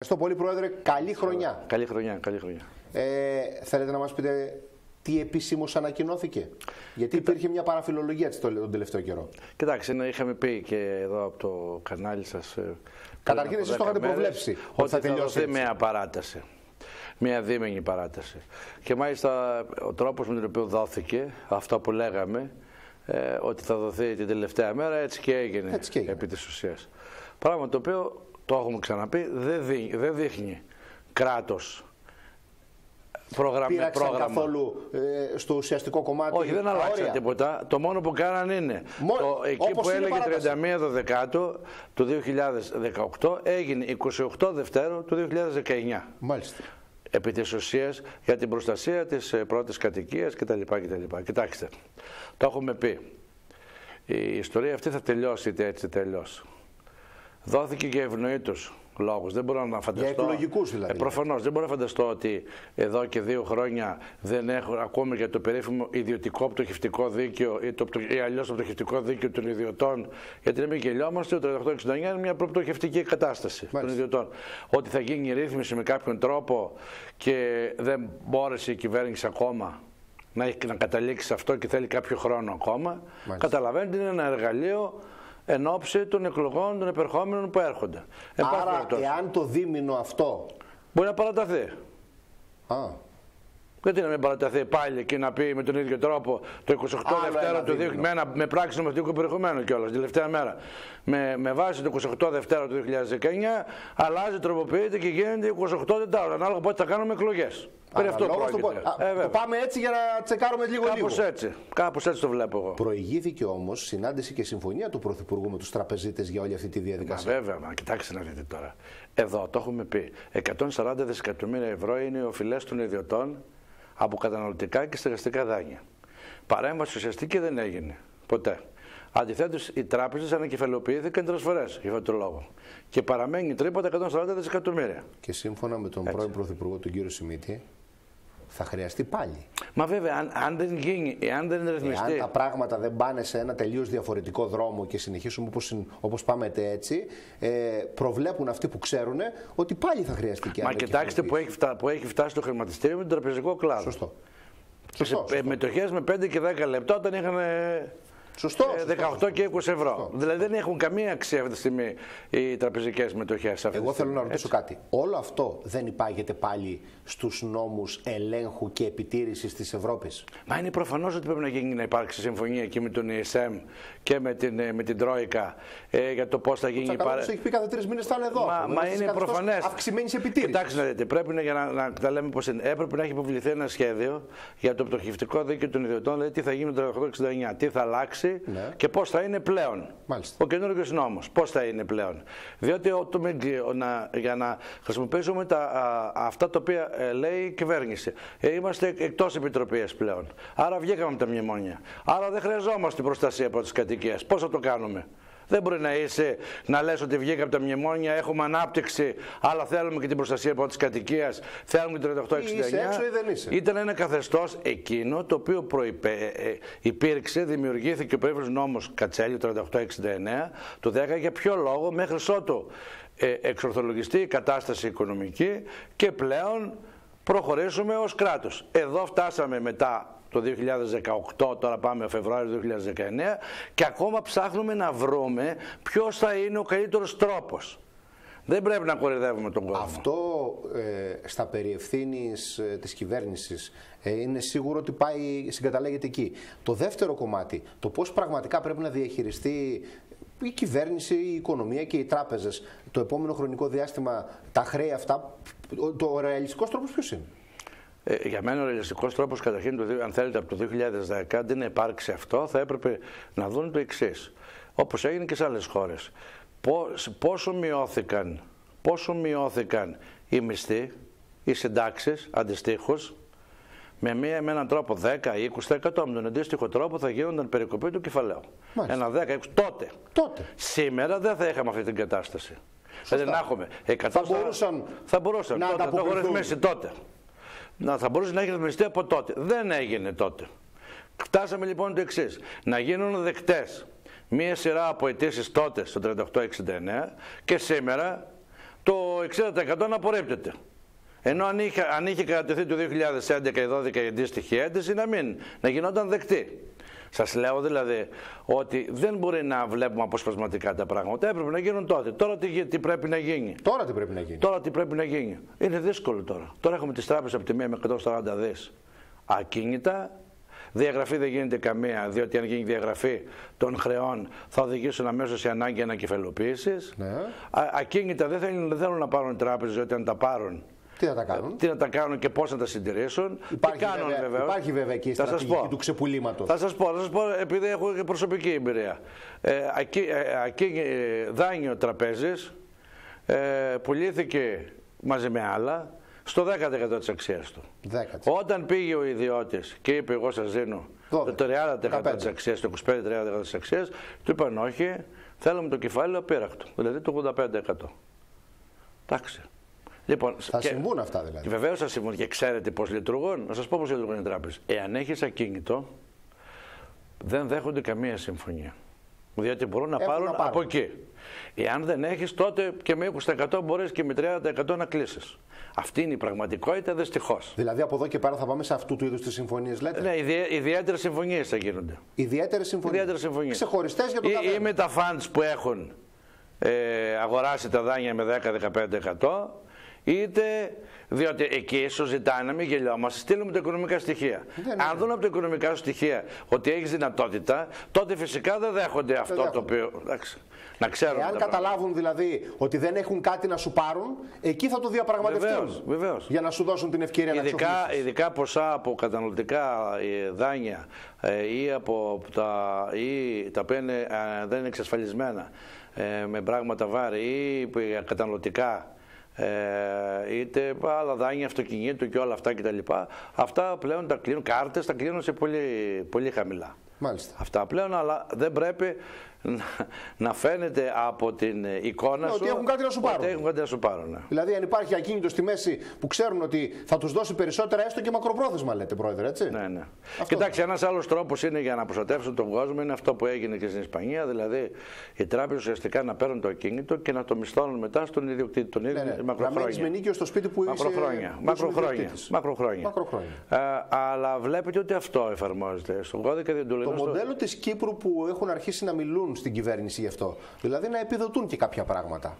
Ευχαριστώ πολύ, Πρόεδρε. Καλή χρονιά. Καλή χρονιά, καλή χρονιά. Θέλετε να μας πείτε τι επισήμως ανακοινώθηκε? Γιατί υπήρχε μια παραφιλολογία τον τελευταίο καιρό. Κοιτάξτε, είχαμε πει και εδώ από το κανάλι σας. Καταρχήν, εσείς το είχατε προβλέψει ότι θα τελειώσει μια παράταση. Μια δίμηνη παράταση. Και μάλιστα ο τρόπος με τον οποίο δόθηκε, αυτό που λέγαμε, ότι θα δοθεί την τελευταία μέρα, έτσι και έγινε, επί της ουσίας. Πράγμα το οποίο, το έχουμε ξαναπεί, δεν δείχνει κράτος πήραξαν καθόλου στο ουσιαστικό κομμάτι? Όχι, δεν αλλάξαν τίποτα. Το μόνο που κάνανε είναι εκεί που έλεγε 31 Δεκάτου του 2018 έγινε 28 Δευτέρου του 2019. Μάλιστα. Επί της ουσίας για την προστασία της πρώτης κατοικίας κτλ. Κοιτάξτε, το έχουμε πει. Η ιστορία αυτή θα τελειώσει είτε έτσι τελειώσει. Δόθηκε για ευνοήτους λόγους. Δεν μπορώ να φανταστώ. Για εκλογικούς δηλαδή. Προφανώς. Δεν μπορώ να φανταστώ ότι εδώ και 2 χρόνια δεν έχουν ακόμη για το περίφημο ιδιωτικό πτωχευτικό δίκαιο ή αλλιώς το πτωχευτικό δίκαιο των ιδιωτών. Γιατί να μην γελιόμαστε, το 3869 είναι μια προπτωχευτική κατάσταση των ιδιωτών. Ότι θα γίνει ρύθμιση με κάποιον τρόπο και δεν μπόρεσε η κυβέρνηση ακόμα να καταλήξει σε αυτό και θέλει κάποιο χρόνο ακόμα. Καταλαβαίνετε, είναι ένα εργαλείο εν ώψη των εκλογών των επερχόμενων που έρχονται. Άρα, εάν το δίμηνο αυτό μπορεί να παραταθεί. Γιατί να μην παραταθεί πάλι και να πει με τον ίδιο τρόπο το 28 Δευτέρα του 2000, με πράξη νομοθετικού περιεχομένου κιόλας, την τελευταία μέρα. Με βάση το 28 Δευτέρα του 2019, αλλάζει, τροποποιείται και γίνεται 28 Δευτέρα, ανάλογα πότε θα κάνουμε εκλογές. Περί αυτό το πάμε έτσι για να τσεκάρουμε λίγο. Κάπως έτσι το βλέπω εγώ. Προηγήθηκε όμως συνάντηση και συμφωνία του Πρωθυπουργού με τους τραπεζίτες για όλη αυτή τη διαδικασία. Βέβαια, κοιτάξτε να δείτε τώρα. Εδώ το έχουμε πει. 140 δισεκατομμύρια ευρώ είναι οι οφειλές των ιδιωτών από καταναλωτικά και στεγαστικά δάνεια. Παρέμβαση ουσιαστική δεν έγινε. Ποτέ. Αντιθέτως, οι τράπεζες ανακεφαλαιοποιήθηκαν τρασφορές για αυτόν τον λόγο. Και παραμένει τρύπα τα 140 δισεκατομμύρια. Και σύμφωνα με τον πρώην Πρωθυπουργό, τον κύριο Σιμίτη, θα χρειαστεί πάλι. Μα βέβαια, αν δεν γίνει, αν δεν ρυθμιστεί. Αν τα πράγματα δεν πάνε σε ένα τελείως διαφορετικό δρόμο και συνεχίσουμε όπως πάμε έτσι, προβλέπουν αυτοί που ξέρουν ότι πάλι θα χρειαστεί και Μα κοιτάξτε που έχει φτάσει το χρηματιστήριο με τον τραπεζικό κλάδο. Σωστό. Μετοχές με 5 και 10 λεπτά όταν είχαν 18 και 20 ευρώ. Δηλαδή δεν έχουν καμία αξία αυτή τη στιγμή οι τραπεζικές μετοχές. Εγώ θέλω να ρωτήσω κάτι. Όλο αυτό δεν υπάγεται πάλι στους νόμους ελέγχου και επιτήρησης της Ευρώπης? Μα είναι προφανώς ότι πρέπει να γίνει, να υπάρξει συμφωνία και με τον ESM και με την Τρόικα για το πώς θα γίνει η παρέμβαση. Έχει πει κάθε 3 μήνες θα είναι εδώ. Μα είναι προφανές. Αυξημένης επιτήρησης. Κοιτάξτε να δείτε, πρέπει για να τα λέμε πώς είναι. Έπρεπε να έχει υποβληθεί ένα σχέδιο για το πτωχευτικό δίκαιο των ιδιωτών, δηλαδή τι θα γίνει με το 1869, τι θα αλλάξει. Ναι. Και πώς θα είναι πλέον. Μάλιστα. Ο καινούργιος νόμος. Πώς θα είναι πλέον. Διότι για να χρησιμοποιήσουμε αυτά τα οποία λέει η κυβέρνηση. Είμαστε εκτός επιτροπής πλέον. Άρα βγήκαμε από τα μνημόνια. Άρα δεν χρειαζόμαστε προστασία από τις κατοικίες. Πώς θα το κάνουμε? Δεν μπορεί να λες ότι βγήκα από τα μνημόνια, έχουμε ανάπτυξη, αλλά θέλουμε και την προστασία από τις κατοικίες, θέλουμε και το 3869. Είσαι έξω ή δεν είσαι? Ήταν ένα καθεστώς εκείνο το οποίο υπήρξε, δημιουργήθηκε ο περίφημος νόμος Κατσέλη 3869, το 10, για ποιο λόγο? Μέχρι ότου εξορθολογιστεί η κατάσταση οικονομική και πλέον προχωρήσουμε ως κράτος. Εδώ φτάσαμε μετά το 2018, τώρα πάμε Φεβρουάριο 2019 και ακόμα ψάχνουμε να βρούμε ποιος θα είναι ο καλύτερος τρόπος. Δεν πρέπει να κορυδεύουμε τον κόσμο. Αυτό στα περί ευθύνης της κυβέρνησης είναι σίγουρο ότι συγκαταλέγεται εκεί. Το δεύτερο κομμάτι, το πώς πραγματικά πρέπει να διαχειριστεί η κυβέρνηση, η οικονομία και οι τράπεζες το επόμενο χρονικό διάστημα τα χρέη αυτά, ο ρεαλιστικός τρόπος ποιος είναι? Για μένα ο ρεαλιστικός τρόπος, καταρχήν, αν θέλετε, από το 2010, αντί να υπάρξει αυτό, θα έπρεπε να δουν το εξής. Όπως έγινε και σε άλλες χώρες. Πόσο μειώθηκαν οι μισθοί, οι συντάξεις, αντιστοίχως, με έναν τρόπο 10 ή 20%, με τον αντίστοιχο τρόπο θα γίνονταν περικοπή του κεφαλαίου. Μάλιστα. Ένα 10-20%. Τότε. Σήμερα δεν θα είχαμε αυτή την κατάσταση. Δηλαδή να έχουμε 100%. Θα μπορούσαν να το έχω ρυθμίσει τότε. Θα μπορούσε να έχει ρυθμιστεί από τότε. Δεν έγινε τότε. Φτάσαμε λοιπόν το εξής. Να γίνουν δεκτές μία σειρά από αιτήσεις τότε στο 3869 και σήμερα το 60% να απορρίπτεται. Ενώ αν είχε κατατεθεί το 2011 ή 2012 η αντίστοιχη αίτηση, να γινόταν δεκτή. Σας λέω δηλαδή ότι δεν μπορεί να βλέπουμε αποσπασματικά τα πράγματα. Έπρεπε να γίνουν τότε. Τώρα τι πρέπει να γίνει. Τώρα τι πρέπει να γίνει. Τώρα τι πρέπει να γίνει. Είναι δύσκολο τώρα. Τώρα έχουμε τις τράπεζες από τη μία με 140 δις ακίνητα. Διαγραφή δεν γίνεται καμία, διότι αν γίνει διαγραφή των χρεών θα οδηγήσουν αμέσως σε ανάγκη ανακεφαλαιοποίησης. Ναι. Ακίνητα δεν θέλουν να πάρουν οι τράπεζες, διότι αν τα πάρουν. Τι θα τα κάνουν. Τι να τα κάνουν και πώς να τα συντηρήσουν. Υπάρχει βέβαια και η στρατηγική του ξεπουλήματος. Θα σας πω, επειδή έχω και προσωπική εμπειρία. Δάνειο τραπέζης πουλήθηκε μαζί με άλλα στο 10% της αξίας του. 10%. Όταν πήγε ο ιδιώτης και είπε εγώ σας δίνω το 30% της αξίας, το 25-30% της αξίας, του είπαν όχι, θέλουμε το κεφάλαιο απείρακτο, δηλαδή το 85%. Εντάξει. Λοιπόν, θα συμβούν αυτά δηλαδή. Βεβαίως θα συμβούν και ξέρετε πώς λειτουργούν. Να σας πω πώς λειτουργούν οι τράπεζες. Εάν έχεις ακίνητο, δεν δέχονται καμία συμφωνία. Διότι μπορούν να πάρουν από εκεί. Εάν δεν έχεις, τότε και με 20% μπορείς και με 30% να κλείσεις. Αυτή είναι η πραγματικότητα, δυστυχώς. Δηλαδή από εδώ και πέρα θα πάμε σε αυτού του είδους τις συμφωνίες, λέτε. Ναι, ιδιαίτερες συμφωνίες θα γίνονται. Ιδιαίτερες συμφωνίες. Ξεχωριστές για το καθένα. Ή με τα funds που έχουν αγοράσει τα δάνεια με 10-15%. Είτε διότι εκεί ίσως ζητάνε να μην γελιόμαστε, στείλουμε τα οικονομικά στοιχεία. Αν δουν από τα οικονομικά σου στοιχεία ότι έχεις δυνατότητα, τότε φυσικά δεν δέχονται αυτό το οποίο. Εντάξει, να ξέρουν. Εάν καταλάβουν δηλαδή ότι δεν έχουν κάτι να σου πάρουν, εκεί θα το διαπραγματευτούν. Βεβαίως. Για να σου δώσουν την ευκαιρία να ξοφλήσεις. Ειδικά ποσά από καταναλωτικά δάνεια ή τα οποία δεν είναι εξασφαλισμένα με πράγματα βάρη ή καταναλωτικά. Είτε άλλα δάνεια αυτοκινήτου και όλα αυτά κτλ. Αυτά πλέον τα κλείνουν, κάρτες τα κλείνουν σε πολύ χαμηλά. Μάλιστα. Αυτά πλέον, αλλά δεν πρέπει να φαίνεται από την εικόνα σου ότι έχουν κάτι να σου πάρουν. Έχουν κάτι να σου πάρουν, ναι. Δηλαδή, αν υπάρχει ακίνητο στη μέση που ξέρουν ότι θα τους δώσει περισσότερα, έστω και μακροπρόθεσμα, λέτε, Πρόεδρε, έτσι. Ναι. Κοιτάξτε, ένας άλλος τρόπος είναι για να προστατεύσουν τον κόσμο, είναι αυτό που έγινε και στην Ισπανία. Δηλαδή, οι τράπεζες ουσιαστικά να παίρνουν το ακίνητο και να το μισθώνουν μετά στον ιδιοκτήτη. Τον ίδιο μακροχρόνια. Να μένεις με νίκιο στο σπίτι που είσαι. Μακροχρόνια. Αλλά βλέπετε ότι αυτό εφαρμόζεται στον κώδικα διοντολογίας. Το μοντέλο της Κύπρου που έχουν αρχίσει να μιλούν στην κυβέρνηση γι' αυτό. Δηλαδή να επιδοτούν και κάποια πράγματα.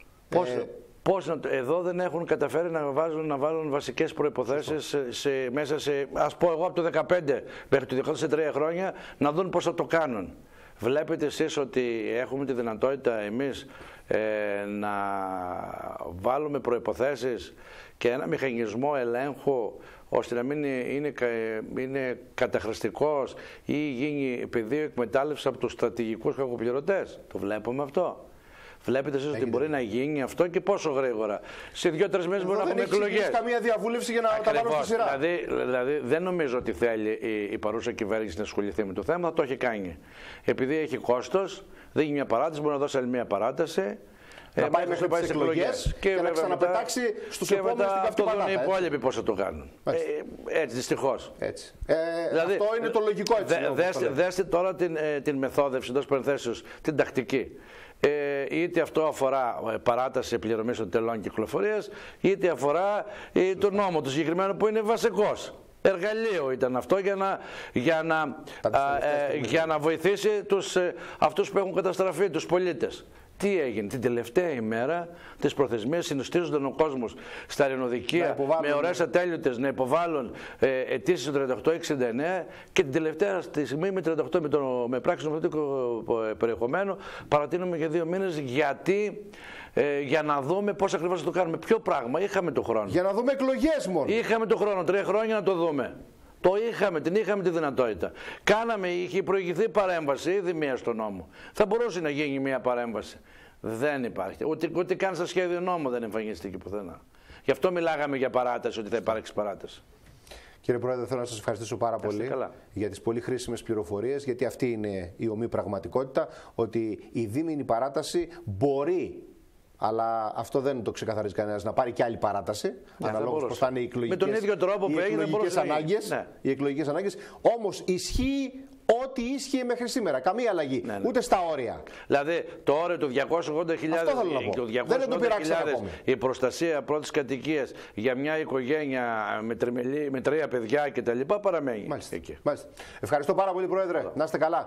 Εδώ δεν έχουν καταφέρει να βάλουν βασικές προϋποθέσεις μέσα σε, ας πω εγώ, από το 2015 μέχρι το 2003 χρόνια, να δουν πώς θα το κάνουν. Βλέπετε εσείς ότι έχουμε τη δυνατότητα εμείς να βάλουμε προϋποθέσεις και ένα μηχανισμό ελέγχου ώστε να μην είναι καταχρηστικός ή γίνει πεδίο εκμετάλλευση από τους στρατηγικούς κακοπληρωτές. Το βλέπουμε αυτό. Βλέπετε εσείς ότι μπορεί να γίνει αυτό και πόσο γρήγορα. Σε 2-3 μέρες μπορεί να έχουμε εκλογές. Δεν έχει καμία διαβούλευση για να τα βάλουν στη σειρά. Δηλαδή δεν νομίζω ότι θέλει η παρούσα κυβέρνηση να ασχοληθεί με το θέμα, θα το έχει κάνει. Επειδή έχει κόστος, δίνει μια παράταση, μπορεί να δώσει άλλη μια παράταση. Να πάει μέχρι τις εκλογές και να ξαναπετάξει στους επόμενους την καυτή παλάτα. Αυτό είναι οι υπόλοιποι πώς θα το κάνουν. Έτσι, δυστυχώς. Δηλαδή, αυτό είναι το λογικό έτσι. Δέστε τώρα την μεθόδευση, εντός παρενθέσεως, την τακτική. Είτε αυτό αφορά παράταση πληρωμής των τελών κυκλοφορίας, είτε αφορά τον νόμο του συγκεκριμένου που είναι βασικός. Εργαλείο ήταν αυτό για να βοηθήσει αυτούς που έχουν καταστραφεί, τους πολίτες. Τι έγινε την τελευταία ημέρα της προθεσμίας, συνοστίζονταν ο κόσμος στα ρηνοδικεία με ωραίες ατέλειωτες να υποβάλουν αιτήσεις στο 3869 και την τελευταία στιγμή με 38 με πράξη νομοθετικού περιεχομένου παρατείνουμε για 2 μήνες για να δούμε πώς ακριβώς θα το κάνουμε. Ποιο πράγμα, είχαμε το χρόνο. Για να δούμε εκλογές μόνο. Είχαμε το χρόνο, 3 χρόνια να το δούμε. Την είχαμε τη δυνατότητα. Είχε προηγηθεί παρέμβαση ήδη μία στο νόμο. Θα μπορούσε να γίνει μία παρέμβαση. Δεν υπάρχει. Ούτε καν στα σχέδιο νόμου δεν εμφανίστηκε πουθενά. Γι' αυτό μιλάγαμε για παράταση, ότι θα υπάρξει παράταση. Κύριε Πρόεδρε, θέλω να σας ευχαριστήσω πάρα πολύ για τις πολύ χρήσιμες πληροφορίες, γιατί αυτή είναι η ομή πραγματικότητα, ότι η δίμηνη παράταση μπορεί. Αλλά αυτό δεν το ξεκαθαρίζει κανένας, να πάρει και άλλη παράταση. Αναλόγως πώς θα είναι οι εκλογικές ανάγκες. Όμως ισχύει ό,τι ίσχυε μέχρι σήμερα. Καμία αλλαγή. Ναι. Ούτε στα όρια. Δηλαδή το όριο του 280.000 η προστασία πρώτης κατοικίας για μια οικογένεια με 3 παιδιά κτλ. Παραμένει. Μάλιστα. Ευχαριστώ πάρα πολύ, Πρόεδρε. Να είστε καλά.